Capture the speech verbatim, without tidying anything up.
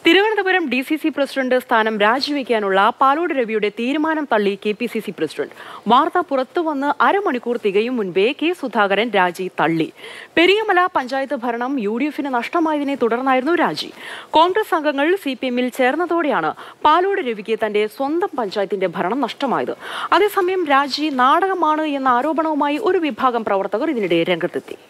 Thiruvananthapuram D C C President സ്ഥാനം രാജിവെക്കാനുള്ള പാലോട് രവിയുടെ തീരുമാനം തള്ളി K P C C President. വാർത്ത പുറത്തുവന്ന് അരമണിക്കൂർ തികയും മുൻപേ കെ സുധാകരൻ രാജി തള്ളി. പെരിയമല പഞ്ചായത്ത് ഭരണം യു ഡി എഫിന് നഷ്ടമായതിനെ തുടർന്നായിരുന്നു രാജി. കോൺഗ്രസ് അംഗങ്ങൾ സി പി എമ്മിൽ ചേർന്നതോടെയാണ് പാലോട് രവിക്ക് തന്റെ സ്വന്തം പഞ്ചായത്തിന്റെ ഭരണം നഷ്ടമായത്. അതേസമയം രാജി നാടകമാണ് എന്ന ആരോപണവുമായി ഒരു വിഭാഗം പ്രവർത്തകർ ഇതിനിടെ രംഗത്തെത്തി.